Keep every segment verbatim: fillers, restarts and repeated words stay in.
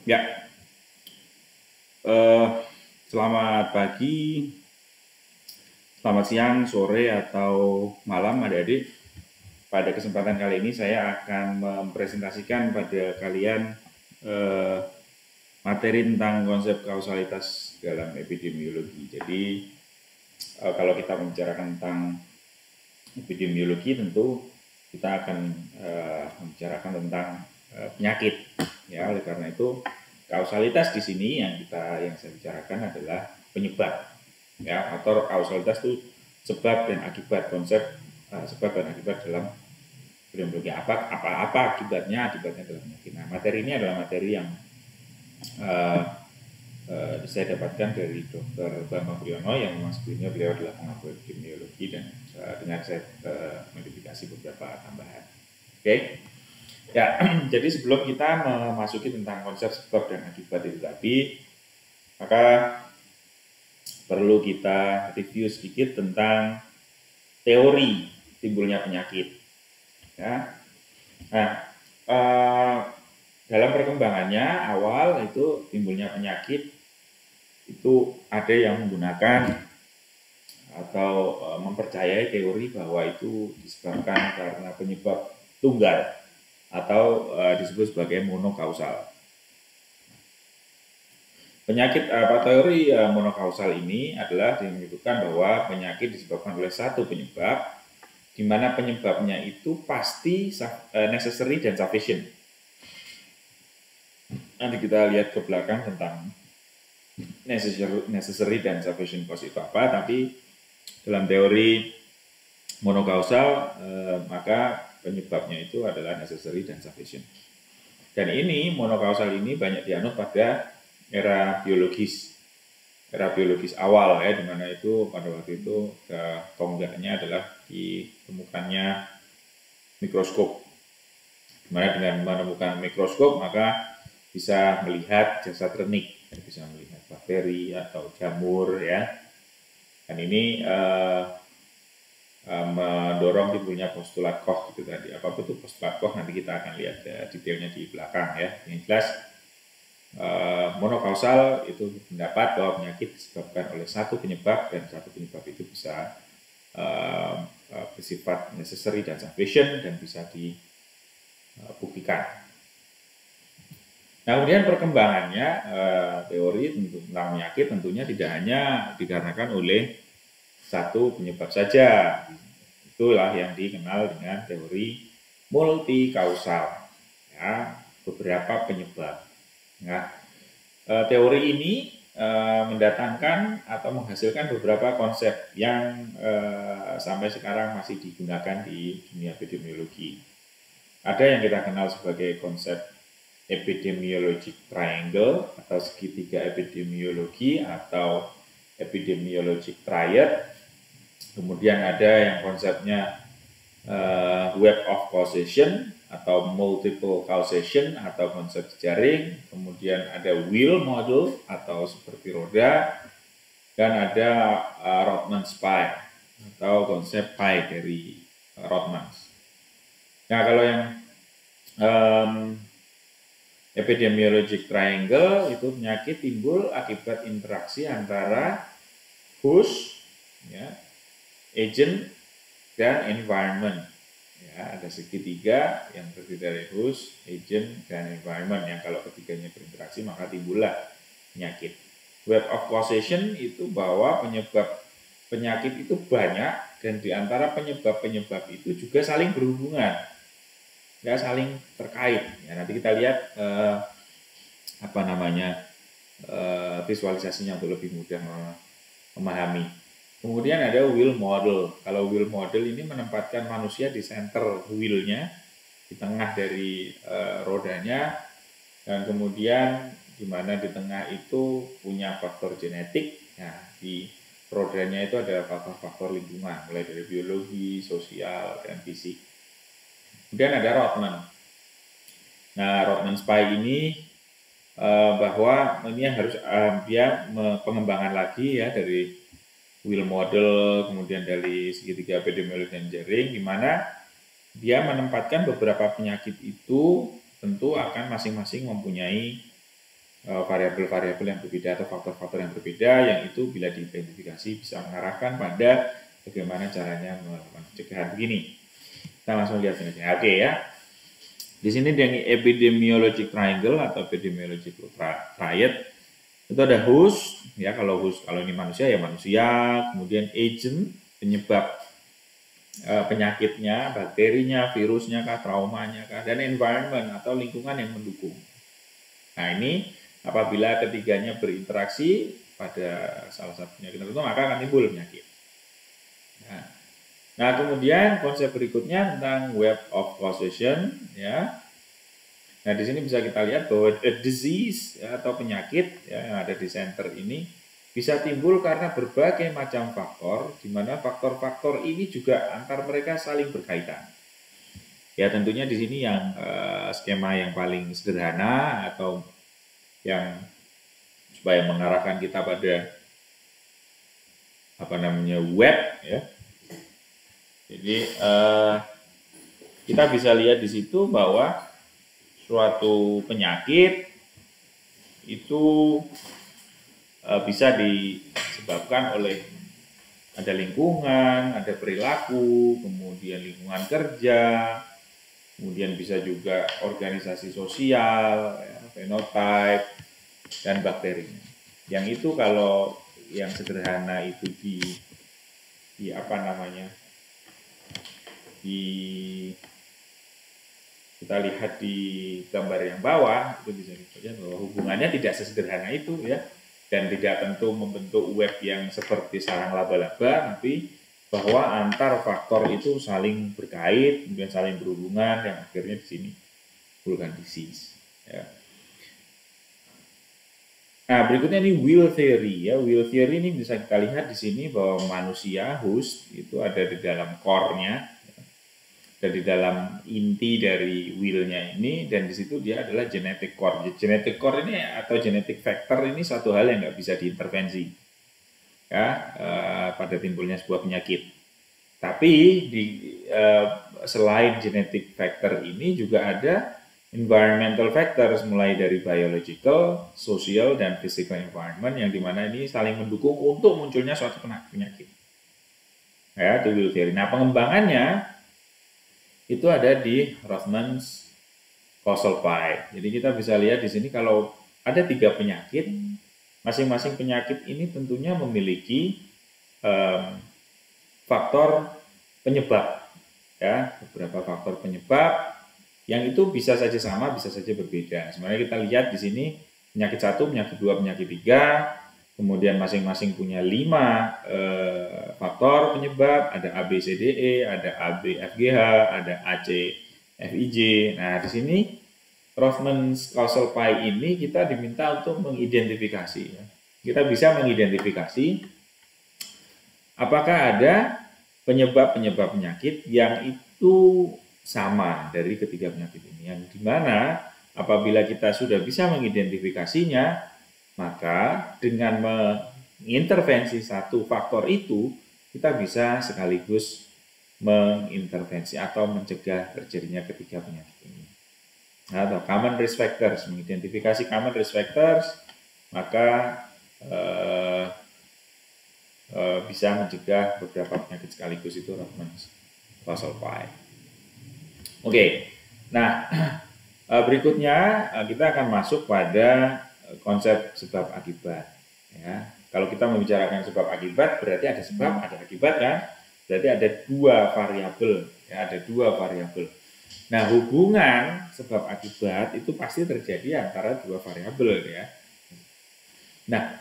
Ya, eh, selamat pagi, selamat siang, sore, atau malam adik-adik. Pada kesempatan kali ini saya akan mempresentasikan pada kalian eh, materi tentang konsep kausalitas dalam epidemiologi. Jadi eh, kalau kita membicarakan tentang epidemiologi tentu kita akan eh, membicarakan tentang eh, penyakit. Ya, oleh karena itu kausalitas di sini yang kita yang saya bicarakan adalah penyebab, ya, atau kausalitas itu sebab dan akibat, konsep uh, sebab dan akibat dalam epidemiologi. Apa apa apa akibatnya akibatnya dalam penyakit. Nah, materi ini adalah materi yang uh, uh, saya dapatkan dari Dokter Bambang Priyono yang memang sebelumnya beliau adalah pengaku epidemiologi dan uh, dengan saya uh, modifikasi beberapa tambahan. Oke. Okay? Ya, jadi sebelum kita memasuki tentang konsep sebab dan akibat itu tadi, maka perlu kita review sedikit tentang teori timbulnya penyakit. Ya. Nah, eh, dalam perkembangannya awal itu timbulnya penyakit itu ada yang menggunakan atau eh, mempercayai teori bahwa itu disebabkan karena penyebab tunggal atau uh, disebut sebagai monokausal. Penyakit apa teori uh, monokausal ini adalah menyebutkan bahwa penyakit disebabkan oleh satu penyebab, di mana penyebabnya itu pasti uh, necessary dan sufficient. Nanti kita lihat ke belakang tentang necessary, necessary dan sufficient cause itu apa, tapi dalam teori monokausal uh, maka penyebabnya itu adalah necessary dan sufficient. Dan ini monokausal ini banyak dianut pada era biologis, era biologis awal ya, dimana itu pada waktu itu tonggaknya adalah ditemukannya mikroskop. Dimana dengan menemukan mikroskop maka bisa melihat jasad renik, bisa melihat bakteri atau jamur ya. Dan ini eh, mendorong timbulnya postulat Koch itu tadi. Apa itu postulat Koch nanti kita akan lihat ya, detailnya di belakang ya. Yang jelas uh, monokausal itu pendapat bahwa penyakit disebabkan oleh satu penyebab dan satu penyebab itu bisa uh, uh, bersifat necessary dan sufficient dan bisa dibuktikan. Nah, kemudian perkembangannya uh, teori tentang penyakit tentunya tidak hanya dikarenakan oleh satu penyebab saja. Itulah yang dikenal dengan teori multikausal, ya, beberapa penyebab. Nah, teori ini e, mendatangkan atau menghasilkan beberapa konsep yang e, sampai sekarang masih digunakan di dunia epidemiologi. Ada yang kita kenal sebagai konsep epidemiologic triangle atau segitiga epidemiologi atau epidemiologic triad. Kemudian ada yang konsepnya uh, web of causation atau multiple causation atau konsep jaring. Kemudian ada wheel model atau seperti roda. Dan ada uh, Rodman's pie atau konsep pie dari uh, Rodman's. Nah, kalau yang um, epidemiologic triangle itu penyakit timbul akibat interaksi antara host, ya, agent dan environment. Ya, ada segitiga yang terdiri dari host, agent, dan environment yang kalau ketiganya berinteraksi maka timbullah penyakit. Web of causation itu bahwa penyebab penyakit itu banyak dan diantara penyebab-penyebab itu juga saling berhubungan, ya, saling terkait. Ya, nanti kita lihat eh, apa namanya eh, visualisasinya untuk lebih mudah memahami. Kemudian ada wheel model. Kalau wheel model ini menempatkan manusia di center wheel-nya, di tengah dari e, rodanya, dan kemudian di mana di tengah itu punya faktor genetik. Nah, di rodanya itu ada faktor-faktor lingkungan, mulai dari biologi, sosial, dan fisik. Kemudian ada Rodman. Nah, Rodman's pie ini e, bahwa ini harus e, dia pengembangan lagi ya dari wheel model, kemudian dari segitiga epidemiologi dan jaring, di mana dia menempatkan beberapa penyakit itu tentu akan masing-masing mempunyai variabel-variabel yang berbeda atau faktor-faktor yang berbeda, yang itu bila diidentifikasi bisa mengarahkan pada bagaimana caranya melakukan pencegahan begini. Kita langsung lihat ini. Oke ya. Di sini dengan epidemiologic triangle atau epidemiological triad itu ada host, ya kalau host kalau ini manusia ya manusia, kemudian agent penyebab e, penyakitnya, bakterinya, virusnya kah, traumanya kah, dan environment atau lingkungan yang mendukung. Nah ini apabila ketiganya berinteraksi pada salah satu penyakit tertentu maka akan timbul penyakit. Nah, nah kemudian konsep berikutnya tentang web of causation, ya. Nah di sini bisa kita lihat bahwa a disease ya, atau penyakit ya, yang ada di center ini bisa timbul karena berbagai macam faktor, di mana faktor-faktor ini juga antar mereka saling berkaitan. Ya tentunya di sini yang eh, skema yang paling sederhana atau yang supaya mengarahkan kita pada apa namanya web ya. Jadi eh, kita bisa lihat di situ bahwa suatu penyakit itu eh, bisa disebabkan oleh ada lingkungan, ada perilaku, kemudian lingkungan kerja, kemudian bisa juga organisasi sosial, ya, phenotype, dan bakterinya. Yang itu kalau yang sederhana itu di, di apa namanya, di kita lihat di gambar yang bawah itu bisa dilihat bahwa hubungannya tidak sesederhana itu ya, dan tidak tentu membentuk web yang seperti sarang laba-laba, tapi bahwa antar faktor itu saling berkait, kemudian saling berhubungan, yang akhirnya di sini bukan disease. Ya. Nah berikutnya ini will theory ya, will theory ini bisa kita lihat di sini bahwa manusia host itu ada di dalam core-nya, ada di dalam inti dari will-nya ini, dan di situ dia adalah genetic core. Genetic core ini atau genetic factor ini satu hal yang nggak bisa diintervensi ya eh, pada timbulnya sebuah penyakit. Tapi di eh, selain genetic factor ini juga ada environmental factors, mulai dari biological, social, dan physical environment yang dimana ini saling mendukung untuk munculnya suatu penyakit. Ya, itu will theory. Nah, pengembangannya itu ada di Rothman's causal pie. Jadi kita bisa lihat di sini kalau ada tiga penyakit, masing-masing penyakit ini tentunya memiliki um, faktor penyebab, ya, beberapa faktor penyebab yang itu bisa saja sama, bisa saja berbeda. Sebenarnya kita lihat di sini penyakit satu, penyakit dua, penyakit tiga, kemudian masing-masing punya lima eh, faktor penyebab, ada A B C D E, ada A B F G H, ada A C F I J. Nah di sini Rothman's causal pie ini kita diminta untuk mengidentifikasi. Ya. Kita bisa mengidentifikasi apakah ada penyebab-penyebab penyakit yang itu sama dari ketiga penyakit ini, yang dimana apabila kita sudah bisa mengidentifikasinya, maka dengan mengintervensi satu faktor itu kita bisa sekaligus mengintervensi atau mencegah terjadinya ketiga penyakit ini. Atau common risk factors, mengidentifikasi common risk factors, maka eh, eh, bisa mencegah beberapa penyakit sekaligus. Itu Rothman's causal pie. Oke, okay. Nah berikutnya kita akan masuk pada konsep sebab akibat. Ya, kalau kita membicarakan sebab akibat berarti ada sebab, ada akibat kan? Berarti ada dua variabel, ya, ada dua variabel. Nah hubungan sebab akibat itu pasti terjadi antara dua variabel ya. Nah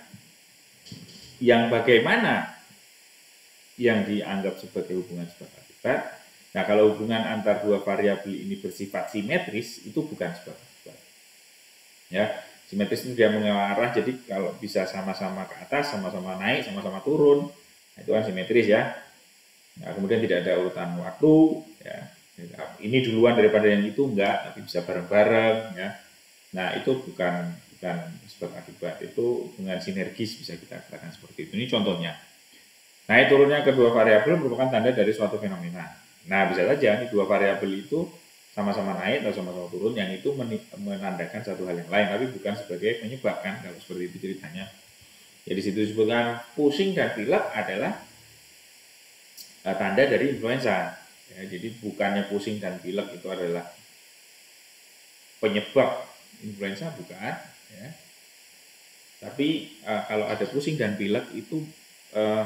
yang bagaimana yang dianggap sebagai hubungan sebab akibat? Nah, kalau hubungan antar dua variabel ini bersifat simetris, itu bukan sebab akibat. Ya, simetris itu dia mengarah, jadi kalau bisa sama-sama ke atas, sama-sama naik, sama-sama turun, nah, itu kan simetris ya. Nah, kemudian tidak ada urutan waktu, ya. Ini duluan daripada yang itu enggak, tapi bisa bareng-bareng, ya. Nah, itu bukan bukan sebab akibat, itu hubungan sinergis bisa kita katakan seperti itu. Ini contohnya. Naik turunnya kedua variabel merupakan tanda dari suatu fenomena. Nah, bisa saja nih dua variabel itu sama-sama naik atau sama-sama turun, yang itu menandakan satu hal yang lain, tapi bukan sebagai penyebab kan, kalau seperti itu ceritanya. Jadi situ disebutkan pusing dan pilek adalah uh, tanda dari influenza. Ya, jadi bukannya pusing dan pilek itu adalah penyebab influenza, bukan. Ya. Tapi uh, kalau ada pusing dan pilek itu uh,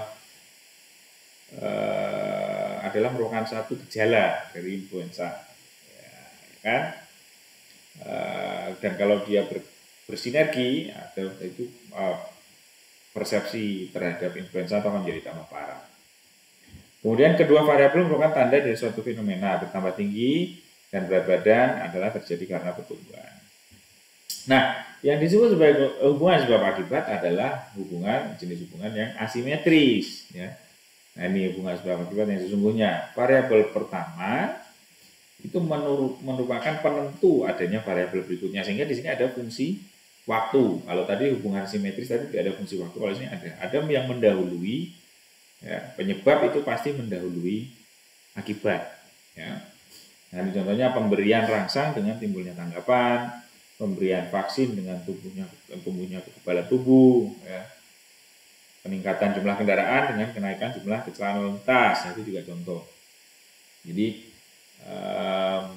uh, adalah merupakan satu gejala dari influenza. Kan? Uh, dan kalau dia ber, bersinergi atau itu uh, persepsi terhadap influenza akan menjadi tambah parah. Kemudian kedua variabel merupakan tanda dari suatu fenomena bertambah tinggi dan berat badan adalah terjadi karena pertumbuhan. Nah, yang disebut sebagai hubungan sebab akibat adalah hubungan jenis hubungan yang asimetris. Ya. Nah, ini hubungan sebab akibat yang sesungguhnya. Variabel pertama itu merupakan penentu adanya variabel berikutnya, sehingga di sini ada fungsi waktu. Kalau tadi hubungan simetris tadi tidak ada fungsi waktu, kalau ini ada ada yang mendahului, ya, penyebab itu pasti mendahului akibat, ya. Nah, ini contohnya pemberian rangsang dengan timbulnya tanggapan, pemberian vaksin dengan tubuhnya tumbuhnya kekebalan tubuh, ya. Peningkatan jumlah kendaraan dengan kenaikan jumlah kecelakaan lalu lintas, itu juga contoh. Jadi Um,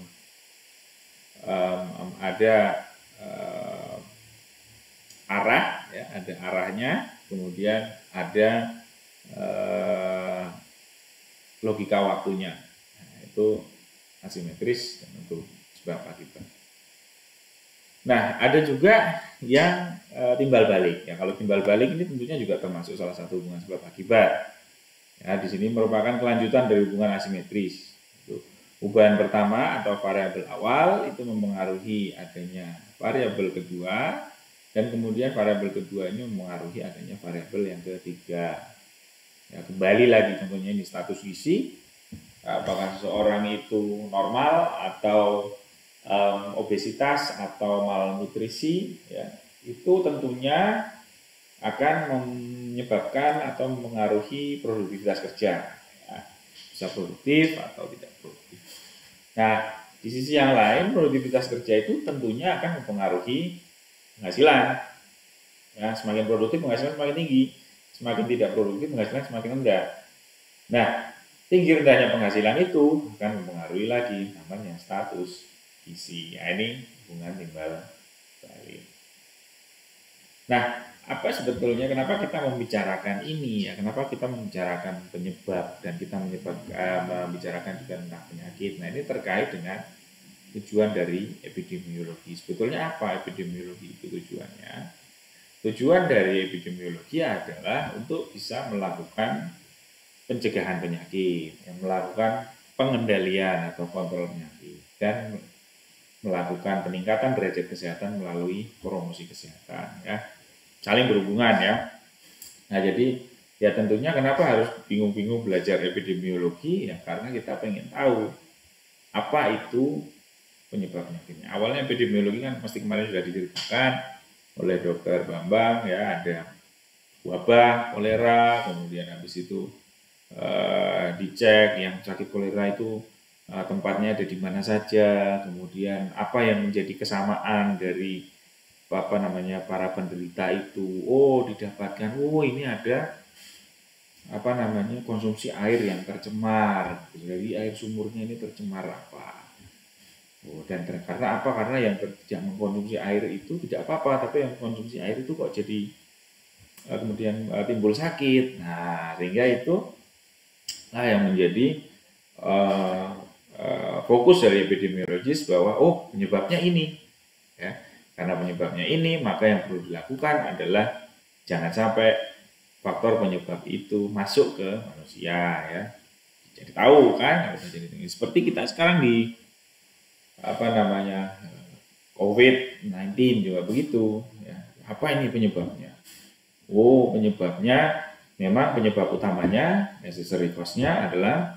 um, ada um, arah, ya, ada arahnya, kemudian ada uh, logika waktunya. Nah, itu asimetris dan untuk sebab akibat. Nah, ada juga yang uh, timbal balik. Ya, kalau timbal balik ini tentunya juga termasuk salah satu hubungan sebab akibat. Ya, di sini merupakan kelanjutan dari hubungan asimetris. Hubungan pertama atau variabel awal itu mempengaruhi adanya variabel kedua, dan kemudian variabel kedua ini mempengaruhi adanya variabel yang ketiga. Ya, kembali lagi contohnya ini status gizi, apakah seseorang itu normal atau um, obesitas atau malnutrisi, ya, itu tentunya akan menyebabkan atau mempengaruhi produktivitas kerja. Ya, bisa produktif atau tidak produktif. Nah, di sisi yang lain, produktivitas kerja itu tentunya akan mempengaruhi penghasilan. Ya, semakin produktif penghasilan semakin tinggi, semakin tidak produktif penghasilan semakin rendah. Nah, tinggi rendahnya penghasilan itu akan mempengaruhi lagi namanya status gizi. Ya, ini hubungan timbal balik. Nah, apa sebetulnya kenapa kita membicarakan ini, ya? Kenapa kita membicarakan penyebab dan kita menyebab, uh, membicarakan juga tentang penyakit. Nah, ini terkait dengan tujuan dari epidemiologi. Sebetulnya apa epidemiologi itu tujuannya? Tujuan dari epidemiologi adalah untuk bisa melakukan pencegahan penyakit, yang melakukan pengendalian atau kontrol penyakit, dan melakukan peningkatan derajat kesehatan melalui promosi kesehatan, ya. Saling berhubungan, ya. Nah, jadi ya tentunya kenapa harus bingung-bingung belajar epidemiologi, ya karena kita pengen tahu apa itu penyebab penyakitnya. Awalnya epidemiologi kan pasti kemarin sudah diceritakan oleh dokter Bambang, ya, ada wabah kolera, kemudian habis itu uh, dicek yang sakit kolera itu uh, tempatnya ada di mana saja, kemudian apa yang menjadi kesamaan dari apa namanya para penderita itu. Oh, didapatkan, oh ini ada apa namanya konsumsi air yang tercemar, jadi air sumurnya ini tercemar apa. Oh, dan karena apa? Karena yang tidak mengkonsumsi air itu tidak apa-apa, tapi yang mengkonsumsi air itu kok jadi uh, kemudian uh, timbul sakit. Nah, sehingga itu lah yang menjadi uh, uh, fokus dari epidemiologis bahwa oh penyebabnya ini, ya. Karena penyebabnya ini, maka yang perlu dilakukan adalah jangan sampai faktor penyebab itu masuk ke manusia, ya. Jadi tahu kan, seperti kita sekarang di apa namanya covid sembilan belas juga begitu, ya. Apa ini penyebabnya? Oh, penyebabnya memang penyebab utamanya necessary cause-nya adalah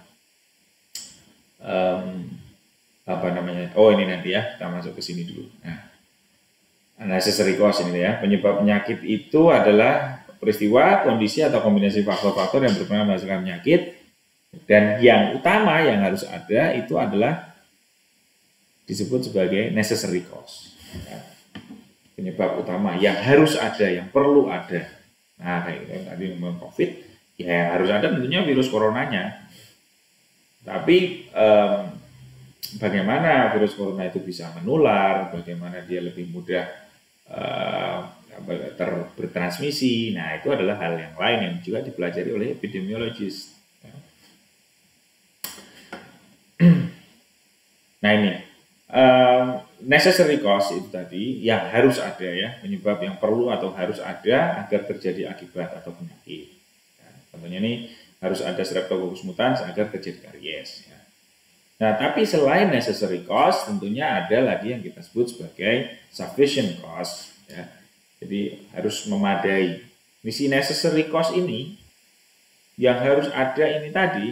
um, apa namanya? Oh, ini nanti ya, kita masuk ke sini dulu. Nah, necessary cause ini ya, penyebab penyakit itu adalah peristiwa, kondisi atau kombinasi faktor-faktor yang berpengaruh menghasilkan penyakit, dan yang utama yang harus ada itu adalah disebut sebagai necessary cause. Ya. Penyebab utama yang harus ada, yang perlu ada. Nah, kayak gitu tadi ngomong COVID, ya yang harus ada tentunya virus coronanya. Tapi um, bagaimana virus corona itu bisa menular, bagaimana dia lebih mudah uh, ter bertransmisi, nah itu adalah hal yang lain yang juga dipelajari oleh epidemiologis. Nah ini um, necessary cause itu tadi yang harus ada ya, penyebab yang perlu atau harus ada agar terjadi akibat atau penyakit. Ya, contohnya ini harus ada Streptococcus mutans agar terjadi karies. Ya. Nah, tapi selain necessary cause, tentunya ada lagi yang kita sebut sebagai sufficient cause. Ya. Jadi harus memadai. Misi necessary cause ini yang harus ada ini tadi,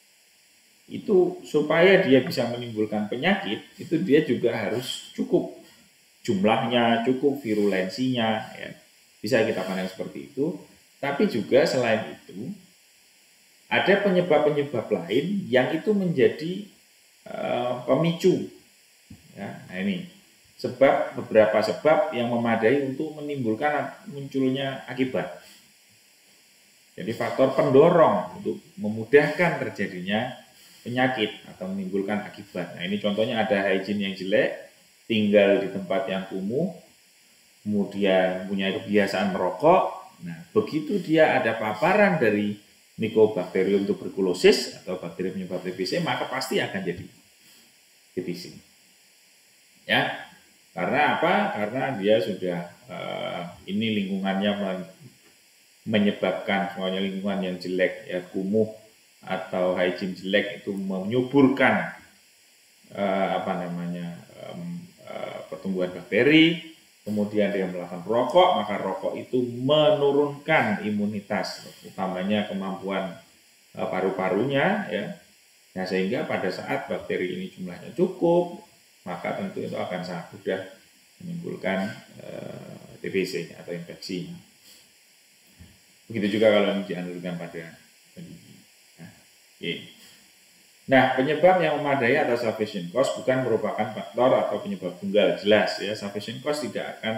itu supaya dia bisa menimbulkan penyakit, itu dia juga harus cukup jumlahnya, cukup virulensinya. Ya. Bisa kita pandang seperti itu. Tapi juga selain itu, ada penyebab-penyebab lain yang itu menjadi uh, pemicu. Ya, nah ini sebab beberapa sebab yang memadai untuk menimbulkan munculnya akibat. Jadi faktor pendorong untuk memudahkan terjadinya penyakit atau menimbulkan akibat. Nah ini contohnya ada hygiene yang jelek, tinggal di tempat yang kumuh, kemudian punya kebiasaan merokok. Nah begitu dia ada paparan dari Mycobacterium tuberculosis atau bakteri penyebab T B C, maka pasti akan jadi T B C. Ya, karena apa? Karena dia sudah uh, ini lingkungannya menyebabkan semuanya lingkungan yang jelek, ya kumuh atau hygiene jelek itu menyuburkan uh, apa namanya um, uh, pertumbuhan bakteri. Kemudian dia melakukan rokok, maka rokok itu menurunkan imunitas, utamanya kemampuan uh, paru-parunya, ya. Nah sehingga pada saat bakteri ini jumlahnya cukup, maka tentu itu akan sangat mudah menimbulkan uh, T B C atau infeksi. Begitu juga kalau dianalogkan pada pendidik. Nah, okay. Nah, penyebab yang memadai atau sufficient cause bukan merupakan faktor atau penyebab tunggal, jelas ya. Sufficient cause tidak akan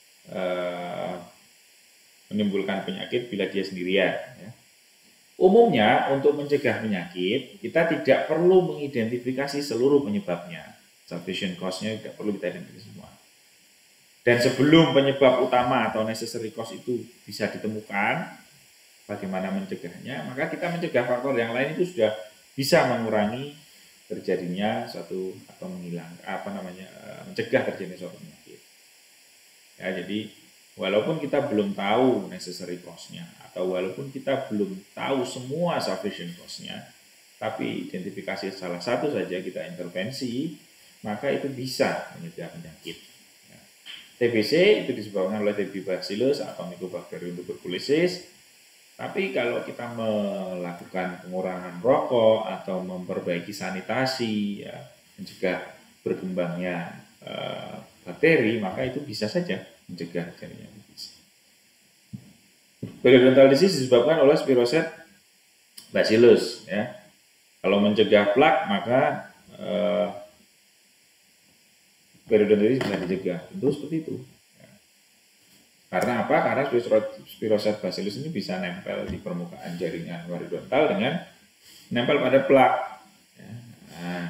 uh, menimbulkan penyakit bila dia sendirian. Ya. Umumnya untuk mencegah penyakit kita tidak perlu mengidentifikasi seluruh penyebabnya. Sufficient cause-nya tidak perlu kita identifikasi semua. Dan sebelum penyebab utama atau necessary cause itu bisa ditemukan, bagaimana mencegahnya, maka kita mencegah faktor yang lain itu sudah bisa mengurangi terjadinya suatu atau menghilang apa namanya mencegah terjadinya suatu penyakit. Ya, jadi walaupun kita belum tahu necessary cause-nya atau walaupun kita belum tahu semua sufficient cause-nya, tapi identifikasi salah satu saja kita intervensi, maka itu bisa mencegah penyakit. Ya. T B C itu disebabkan oleh T B bacillus atau Mycobacterium tuberculosis. Tapi kalau kita melakukan pengurangan rokok atau memperbaiki sanitasi, ya, mencegah berkembangnya e, bakteri, maka itu bisa saja mencegah terjadinya infeksi. Periodontal disease disebabkan oleh spiroset bacillus. Ya. Kalau mencegah plak, maka e, periodontal disease bisa dicegah. Tentu seperti itu. Karena apa? Karena spiroset bacillus ini bisa nempel di permukaan jaringan periodontal dengan nempel pada plak. Nah,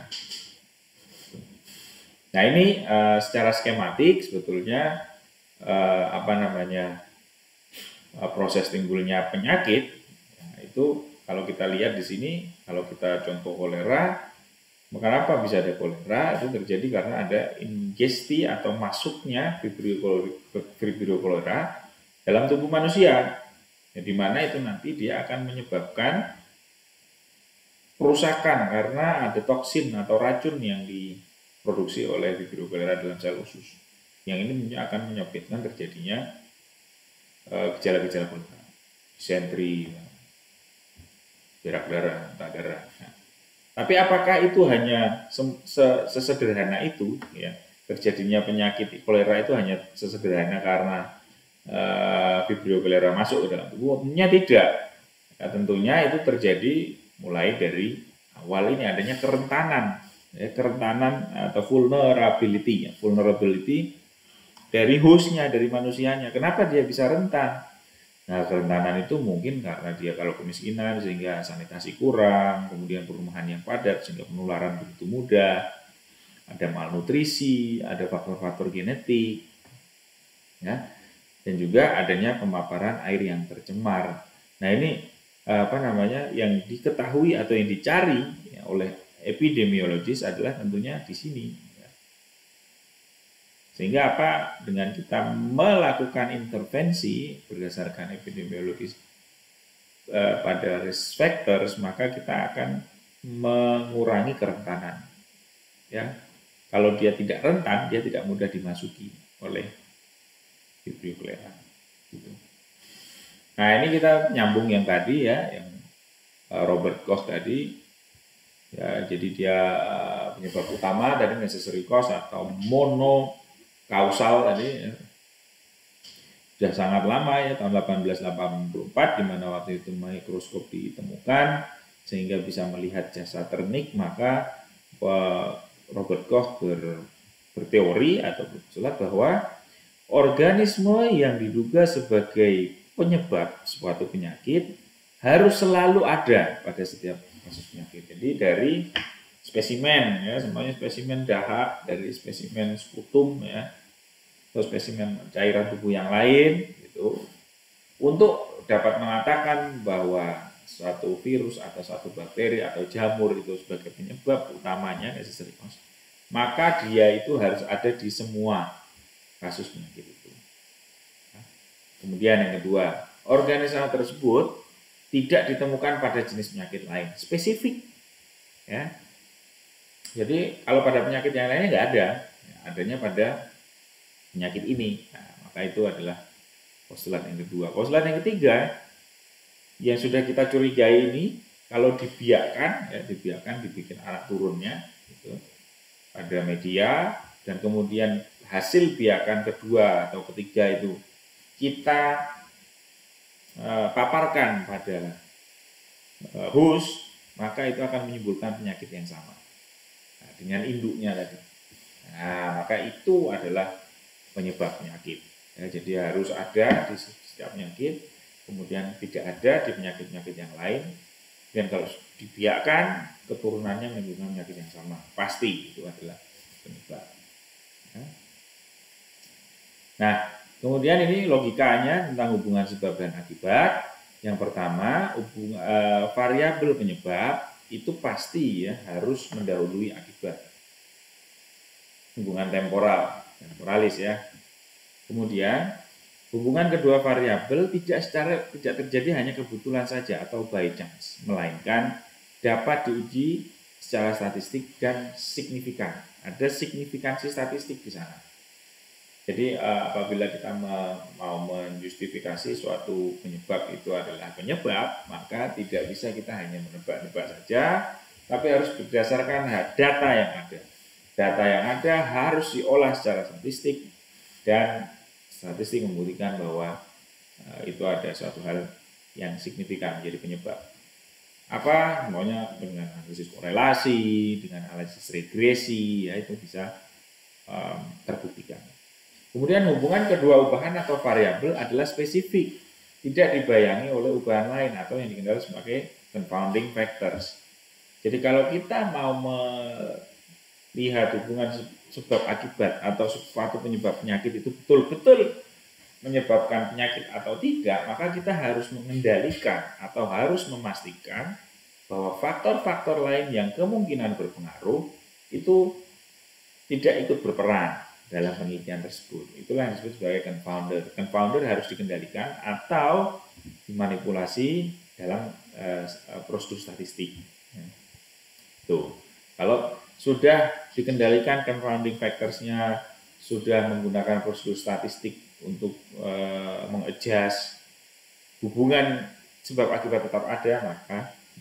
nah ini uh, secara skematik sebetulnya uh, apa namanya uh, proses timbulnya penyakit. Nah, itu kalau kita lihat di sini, kalau kita contoh kolera. Kenapa bisa ada kolera? Itu terjadi karena ada ingesti atau masuknya Vibrio cholera dalam tubuh manusia. Ya, di mana itu nanti dia akan menyebabkan kerusakan karena ada toksin atau racun yang diproduksi oleh Vibrio cholera dalam sel usus. Yang ini akan menyebabkan terjadinya gejala-gejala kolera, disentri, berak darah, muntah darah. Nah, tapi apakah itu hanya sesederhana itu, ya, terjadinya penyakit kolera itu hanya sesederhana karena uh, Vibrio cholera masuk ke dalam tubuh? Tentunya tidak. Nah, tentunya itu terjadi mulai dari awal ini adanya kerentanan ya, kerentanan atau vulnerability, ya, vulnerability dari hostnya, dari manusianya. Kenapa dia bisa rentan? Nah, kerentanan itu mungkin karena dia kalau kemiskinan sehingga sanitasi kurang, kemudian perumahan yang padat sehingga penularan begitu mudah, ada malnutrisi, ada faktor-faktor genetik, ya, dan juga adanya pemaparan air yang tercemar. Nah ini apa namanya yang diketahui atau yang dicari ya, oleh epidemiologis adalah tentunya di sini. Sehingga apa dengan kita melakukan intervensi berdasarkan epidemiologis eh, pada risk factors maka kita akan mengurangi kerentanan. Ya, kalau dia tidak rentan dia tidak mudah dimasuki oleh Vibrio cholera. Gitu. Nah ini kita nyambung yang tadi ya, yang Robert Koch tadi, ya, jadi dia penyebab utama dari necessary cause atau monokausal tadi, ya. Sudah sangat lama ya, tahun delapan belas delapan puluh empat, di mana waktu itu mikroskop ditemukan sehingga bisa melihat jasa ternik, maka Robert Koch ber, berteori atau berpostulat bahwa organisme yang diduga sebagai penyebab suatu penyakit harus selalu ada pada setiap kasus penyakit. Jadi dari spesimen ya, semuanya spesimen dahak, dari spesimen sputum ya, atau spesimen cairan tubuh yang lain gitu, untuk dapat mengatakan bahwa suatu virus atau suatu bakteri atau jamur itu sebagai penyebab utamanya necessary cause, maka dia itu harus ada di semua kasus penyakit itu. Kemudian yang kedua, organisme tersebut tidak ditemukan pada jenis penyakit lain, spesifik. Ya. Jadi kalau pada penyakit yang lainnya nggak ada, ya, adanya pada penyakit ini. Nah, maka itu adalah postulat yang kedua. Postulat yang ketiga, yang sudah kita curigai ini, kalau dibiarkan, ya dibiarkan dibikin anak turunnya, gitu, pada media, dan kemudian hasil biakan kedua atau ketiga itu kita uh, paparkan pada uh, host, maka itu akan menimbulkan penyakit yang sama nah, dengan induknya tadi. Nah, maka itu adalah penyebab penyakit. Ya, jadi harus ada di setiap penyakit, kemudian tidak ada di penyakit-penyakit yang lain. Dan kalau dibiarkan, keturunannya menimbulkan penyakit yang sama, pasti itu adalah penyebab. Nah, kemudian ini logikanya tentang hubungan sebab dan akibat. Yang pertama, hubung, uh, variabel penyebab itu pasti ya harus mendahului akibat. Hubungan temporal, temporalis ya. Kemudian, hubungan kedua variabel tidak secara tidak terjadi hanya kebetulan saja atau by chance, melainkan dapat diuji secara statistik dan signifikan. Ada signifikansi statistik di sana. Jadi uh, apabila kita me, mau menjustifikasi suatu penyebab itu adalah penyebab, maka tidak bisa kita hanya menebak-nebak saja, tapi harus berdasarkan data yang ada. Data yang ada harus diolah secara statistik dan statistik membuktikan bahwa uh, itu ada suatu hal yang signifikan menjadi penyebab. Apa namanya dengan analisis korelasi, dengan analisis regresi, ya itu bisa um, terbuktikan. Kemudian hubungan kedua ubahan atau variabel adalah spesifik, tidak dibayangi oleh ubahan lain atau yang dikenal sebagai confounding factors. Jadi kalau kita mau melihat hubungan sebab akibat atau suatu penyebab penyakit itu betul-betul menyebabkan penyakit atau tidak, maka kita harus mengendalikan atau harus memastikan bahwa faktor-faktor lain yang kemungkinan berpengaruh itu tidak ikut berperan dalam penelitian tersebut. Itulah yang disebut sebagai confounder. Confounder harus dikendalikan atau dimanipulasi dalam uh, prosedur statistik. Tuh, kalau sudah dikendalikan confounding factors-nya, sudah menggunakan prosedur statistik untuk uh, mengadjust hubungan sebab akibat tetap ada, maka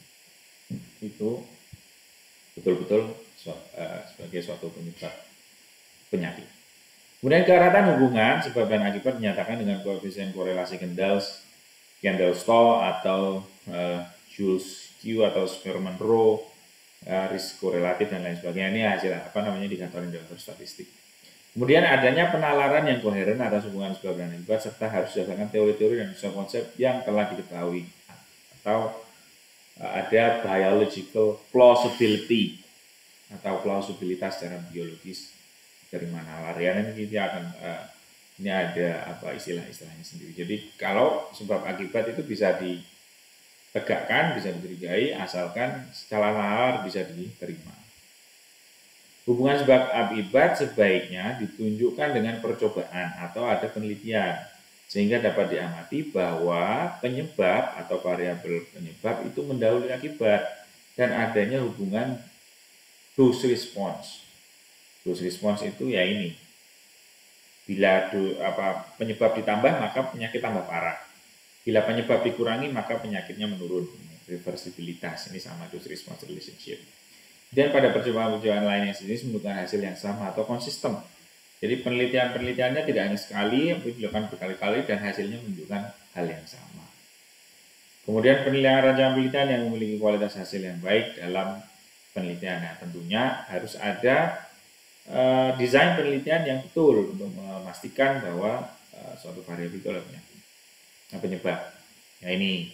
itu betul-betul uh, sebagai suatu penyebab penyakit. Kemudian keeratan hubungan sebab dan akibat dinyatakan dengan koefisien korelasi Kendall, Kendall-Stoll atau uh, Jules Q atau Spearman Rho uh, risiko relatif dan lain sebagainya. Ini hasil apa namanya indikator-indikator statistik. Kemudian adanya penalaran yang koheren atas hubungan sebab dan akibat serta harus berdasarkan teori-teori dan konsep yang telah diketahui, atau uh, ada biological plausibility atau plausibilitas secara biologis dari mana larian ini kita akan uh, ini ada apa istilah-istilahnya sendiri. Jadi kalau sebab akibat itu bisa ditegakkan, bisa dicurigai asalkan secara nalar bisa diterima. Hubungan sebab akibat sebaiknya ditunjukkan dengan percobaan atau ada penelitian sehingga dapat diamati bahwa penyebab atau variabel penyebab itu mendahului akibat dan adanya hubungan dose response. Dose response itu ya ini, bila do, apa, penyebab ditambah maka penyakit tambah parah, bila penyebab dikurangi maka penyakitnya menurun. Reversibilitas ini sama dose response relationship. Dan pada percobaan-percobaan lain yang sejenis menunjukkan hasil yang sama atau konsisten. Jadi penelitian-penelitiannya tidak hanya sekali, tapi dilakukan berkali-kali dan hasilnya menunjukkan hal yang sama. Kemudian penilaian rancangan penelitian yang memiliki kualitas hasil yang baik dalam penelitian. Nah, tentunya harus ada uh, desain penelitian yang betul untuk memastikan bahwa uh, suatu variabel itu adalah penyakit. Nah, penyebab. Nah, ini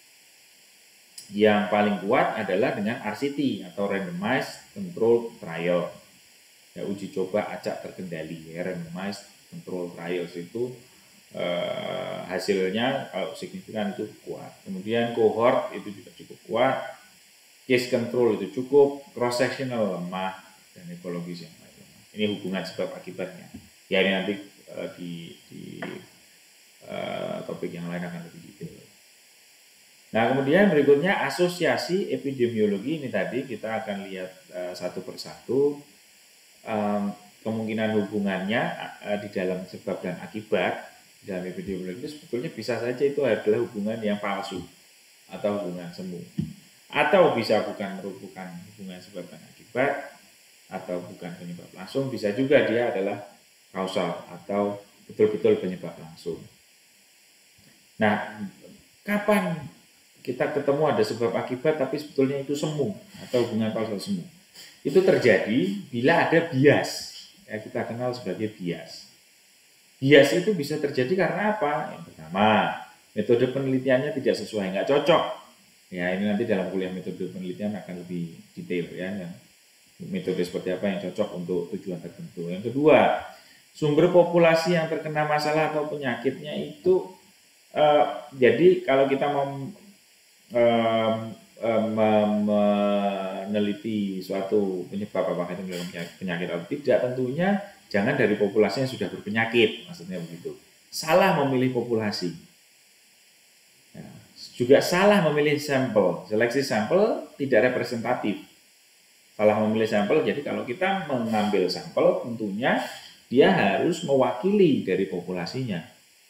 yang paling kuat adalah dengan R C T atau Randomized Control Trial. Ya, uji coba acak terkendali. Ya, Randomized Control Trials itu eh, hasilnya kalau signifikan itu kuat. Kemudian cohort itu juga cukup kuat. Case control itu cukup. Cross sectional lemah dan ekologis yang baik lemah. Ini hubungan sebab akibatnya. Ya, ini nanti eh, di, di eh, topik yang lain akan lebih detail. Nah, kemudian berikutnya asosiasi epidemiologi. Ini tadi kita akan lihat uh, satu persatu um, kemungkinan hubungannya uh, di dalam sebab dan akibat dalam epidemiologi itu sebetulnya bisa saja itu adalah hubungan yang palsu atau hubungan semu, atau bisa bukan merupakan hubungan sebab dan akibat atau bukan penyebab langsung, bisa juga dia adalah kausal atau betul-betul penyebab langsung. Nah, kapan kita ketemu ada sebab akibat tapi sebetulnya itu semu atau hubungan kausal semu? Itu terjadi bila ada bias, ya, kita kenal sebagai bias. Bias itu bisa terjadi karena apa? Yang pertama, metode penelitiannya tidak sesuai, nggak cocok. Ya, ini nanti dalam kuliah metode penelitian akan lebih detail ya, yang metode seperti apa yang cocok untuk tujuan tertentu. Yang kedua, sumber populasi yang terkena masalah atau penyakitnya itu eh, jadi kalau kita mau Um, um, meneliti suatu penyebab apakah itu penyakit atau tidak, tentunya jangan dari populasi yang sudah berpenyakit, maksudnya begitu. Salah memilih populasi, ya, juga salah memilih sampel, seleksi sampel tidak representatif. Salah memilih sampel, jadi kalau kita mengambil sampel tentunya dia harus mewakili dari populasinya.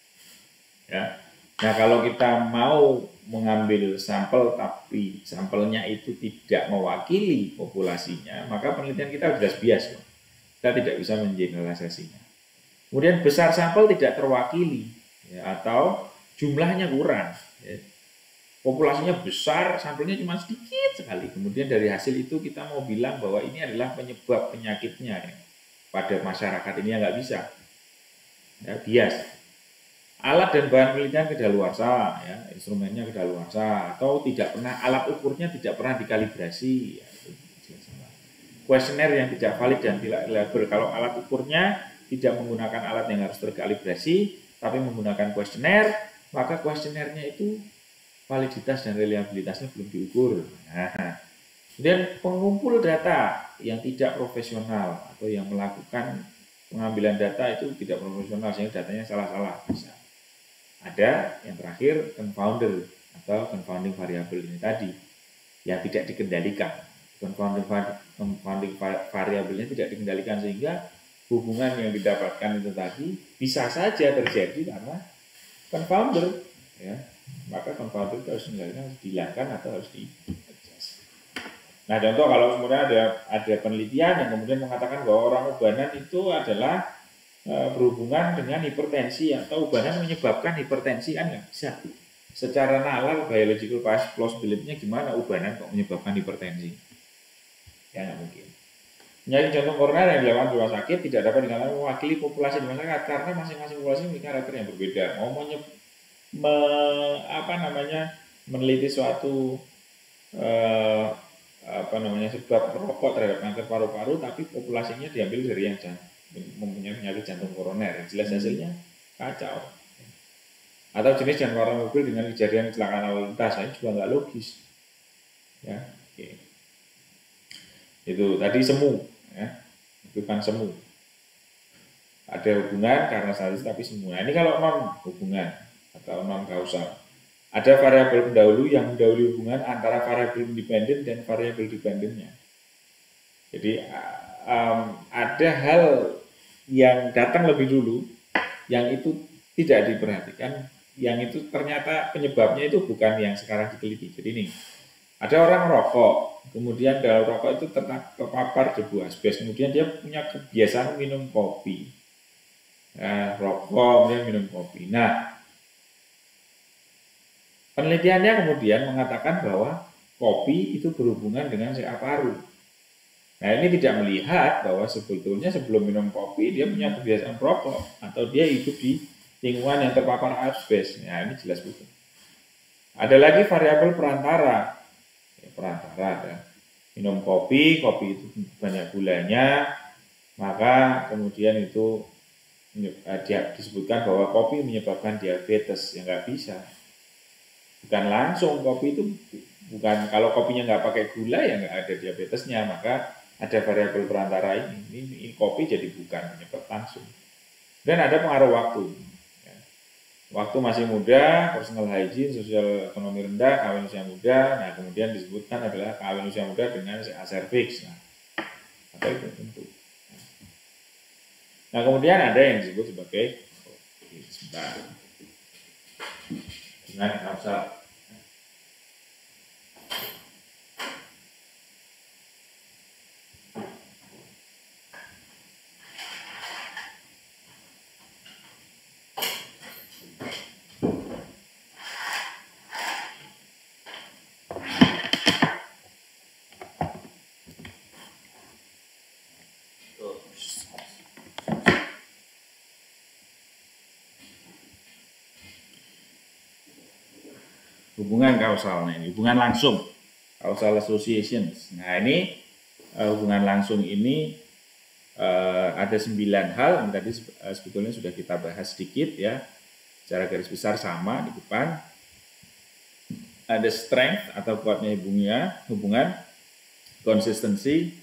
Ya. Nah, kalau kita mau mengambil sampel tapi sampelnya itu tidak mewakili populasinya, maka penelitian kita sudah bias. Kita tidak bisa mengeneralisasinya. Kemudian besar sampel tidak terwakili, ya, atau jumlahnya kurang. Ya. Populasinya besar, sampelnya cuma sedikit sekali. Kemudian dari hasil itu kita mau bilang bahwa ini adalah penyebab penyakitnya, ya, pada masyarakat ini yang nggak bisa. Ya, bias. Alat dan bahan penelitian kedaluarsa, ya, instrumennya kedaluarsa, atau tidak pernah alat ukurnya tidak pernah dikalibrasi, ya, kuesioner yang tidak valid dan tidak reliable. Kalau alat ukurnya tidak menggunakan alat yang harus terkalibrasi, tapi menggunakan kuesioner, maka kuesionernya itu validitas dan reliabilitasnya belum diukur. Nah, kemudian pengumpul data yang tidak profesional atau yang melakukan pengambilan data itu tidak profesional sehingga datanya salah-salah bisa. Ada yang terakhir confounder atau confounding variable ini tadi yang tidak dikendalikan. Confounding, confounding variabelnya tidak dikendalikan sehingga hubungan yang didapatkan itu tadi bisa saja terjadi karena confounder, ya. Maka confounder itu harus dikendalikan, harus dihilangkan atau harus di adjust. Nah, contoh kalau kemudian ada ada penelitian yang kemudian mengatakan bahwa orang ubanan itu adalah berhubungan dengan hipertensi atau ubanan menyebabkan hipertensi, kan nggak bisa. Secara nalar biological plausibility-nya gimana ubanan kok menyebabkan hipertensi? ya nggak mungkin. Penyakit jantung koroner yang dilakukan di rumah sakit tidak dapat dikatakan mewakili populasi di masyarakat karena masing-masing populasi memiliki karakter yang berbeda. Mau menye, me, apa namanya meneliti suatu eh, apa namanya sebab rokok terhadap kanker paru-paru, tapi populasinya diambil dari yang mempunyai penyakit jantung koroner, jelas hasilnya kacau. Atau jenis dan warna mobil dengan kejadian kecelakaan lalu lintas, ini juga nggak logis. Ya, oke. Itu tadi semu, ya, bukan semu. Ada hubungan karena statis tapi semu. Nah, ini kalau non hubungan atau non kausal. Ada variabel pendahulu yang mendahului hubungan antara variabel independen dan variabel dependennya. Jadi um, ada hal yang datang lebih dulu, yang itu tidak diperhatikan, yang itu ternyata penyebabnya itu bukan yang sekarang diteliti. Jadi ini, ada orang merokok, kemudian dalam rokok itu terpapar debu asbes, kemudian dia punya kebiasaan minum kopi. Nah, rokok, kemudian minum kopi. Nah, penelitiannya kemudian mengatakan bahwa kopi itu berhubungan dengan C A paru. Nah, ini tidak melihat bahwa sebetulnya sebelum minum kopi dia punya kebiasaan merokok atau dia hidup di lingkungan yang terpapar asbes. Nah, ini jelas betul. Ada lagi variabel perantara. Ya, perantara ada. Minum kopi, kopi itu banyak gulanya, maka kemudian itu dia disebutkan bahwa kopi menyebabkan diabetes. Ya nggak bisa. Bukan langsung kopi itu bukan, kalau kopinya nggak pakai gula ya nggak ada diabetesnya, maka ada variabel perantara ini. Ini, ini kopi jadi bukan penyebab langsung. Dan ada pengaruh waktu. Ya. Waktu masih muda, personal hygiene, sosial ekonomi rendah, kawin usia muda. Nah, kemudian disebutkan adalah kawin usia muda dengan cervix. Nah, apa itu tentu. Nah, kemudian ada yang disebut sebagai sebentar. Dengan kausal. Hubungan kausal, nah ini hubungan langsung, causal associations. Nah ini uh, hubungan langsung ini uh, ada sembilan hal yang tadi uh, sebetulnya sudah kita bahas sedikit ya, secara garis besar sama di depan. Ada strength atau kuatnya hubungannya, hubungan, konsistensi.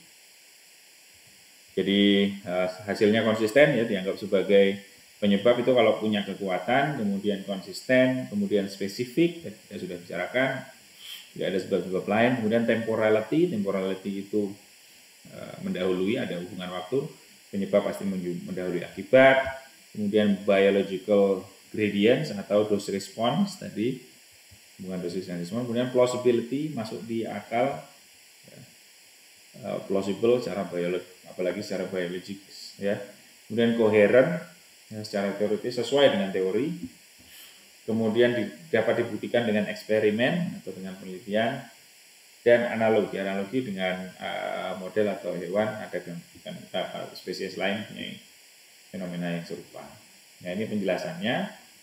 Jadi uh, hasilnya konsisten ya, dianggap sebagai penyebab itu kalau punya kekuatan, kemudian konsisten, kemudian spesifik, kita sudah bicarakan, tidak ada sebab-sebab lain. Kemudian temporality, temporality itu e, mendahului, ada hubungan waktu, penyebab pasti mendahului akibat. Kemudian biological gradients atau dose response tadi, hubungan dosis dan respons. Kemudian plausibility, masuk di akal, ya, e, plausible secara biologis, apalagi secara biologis, ya. Kemudian coherent, ya, secara teoritis sesuai dengan teori, kemudian di, dapat dibuktikan dengan eksperimen atau dengan penelitian, dan analogi analogi dengan uh, model atau hewan ada dengan uh, spesies lain punya fenomena yang serupa. Nah ini penjelasannya.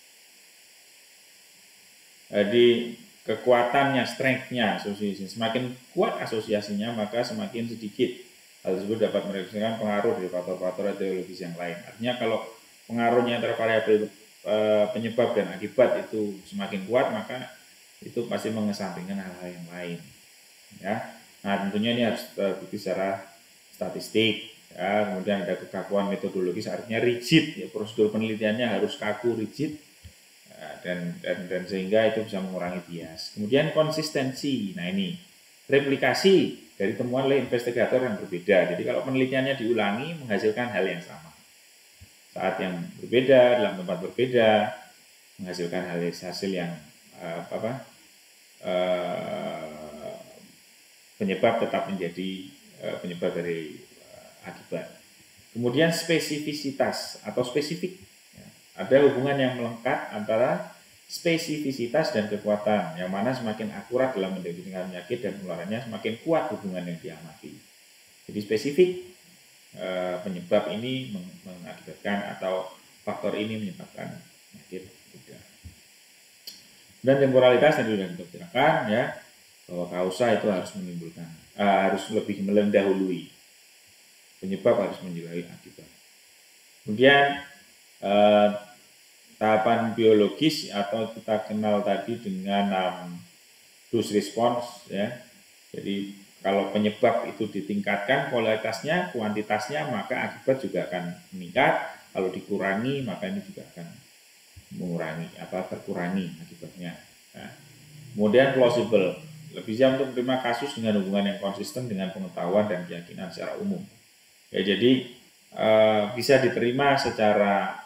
Jadi kekuatannya, strength-nya, asosiasi semakin kuat asosiasinya maka semakin sedikit hal tersebut dapat merepresentasikan pengaruh dari faktor-faktor teologis yang lain. Artinya kalau pengaruhnya antara variabel e, penyebab dan akibat itu semakin kuat, maka itu pasti mengesampingkan hal-hal yang lain. Ya, nah tentunya ini harus terbukti secara statistik. Ya, kemudian ada kekakuan metodologis, artinya rigid. Ya, prosedur penelitiannya harus kaku, rigid, ya, dan, dan dan sehingga itu bisa mengurangi bias. Kemudian konsistensi. Nah ini replikasi dari temuan oleh investigator yang berbeda. Jadi kalau penelitiannya diulangi menghasilkan hal yang sama. Saat yang berbeda, dalam tempat berbeda, menghasilkan hasil yang uh, apa, uh, penyebab tetap menjadi uh, penyebab dari uh, akibat. Kemudian spesifisitas atau spesifik. Ya. Ada hubungan yang melekat antara spesifisitas dan kekuatan, yang mana semakin akurat dalam mendefinisikan penyakit dan penularannya, semakin kuat hubungan yang diamati. Jadi spesifik eh, penyebab ini mengakibatkan atau faktor ini menyebabkan penyakit kuda. Dan temporalitas yang sudah kita bicarakan ya, bahwa kausa itu harus menimbulkan uh, harus lebih mendahului penyebab, harus menjelajahi akibat. Kemudian uh, tahapan biologis atau kita kenal tadi dengan um, dose response ya. Jadi kalau penyebab itu ditingkatkan kualitasnya, kuantitasnya, maka akibat juga akan meningkat. Kalau dikurangi, maka ini juga akan mengurangi apa terkurangi akibatnya. Nah, kemudian plausible, lebih siap untuk menerima kasus dengan hubungan yang konsisten dengan pengetahuan dan keyakinan secara umum. Ya, jadi eh, bisa diterima secara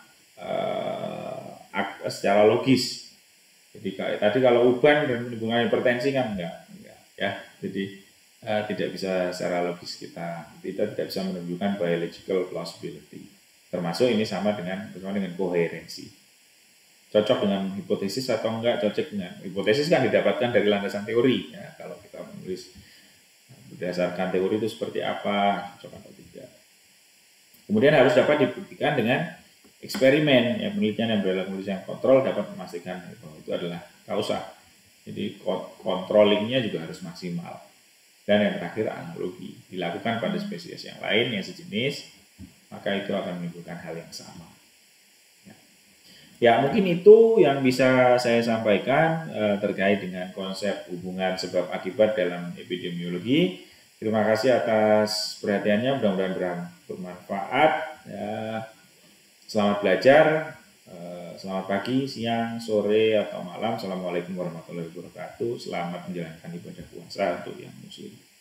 eh, secara logis. Jadi tadi kalau uban dan hubungan hipertensi kan enggak, enggak ya. Jadi eh, tidak bisa secara logis kita kita tidak bisa menunjukkan biological plausibility. Termasuk ini sama dengan bersama dengan koherensi. Cocok dengan hipotesis atau enggak cocok dengan hipotesis kan didapatkan dari landasan teori ya, kalau kita menulis berdasarkan teori itu seperti apa, cocok atau tidak. Kemudian harus dapat dibuktikan dengan eksperimen ya, penelitian yang berlaku penelitian kontrol dapat memastikan bahwa itu adalah kausa. Jadi controllingnya juga harus maksimal. Dan yang terakhir analogi dilakukan pada spesies yang lain yang sejenis, maka itu akan menimbulkan hal yang sama. Ya, mungkin itu yang bisa saya sampaikan eh, terkait dengan konsep hubungan sebab akibat dalam epidemiologi. Terima kasih atas perhatiannya, mudah-mudahan bermanfaat. Ya, selamat belajar, eh, selamat pagi, siang, sore, atau malam. Assalamualaikum warahmatullahi wabarakatuh. Selamat menjalankan ibadah puasa untuk yang muslim.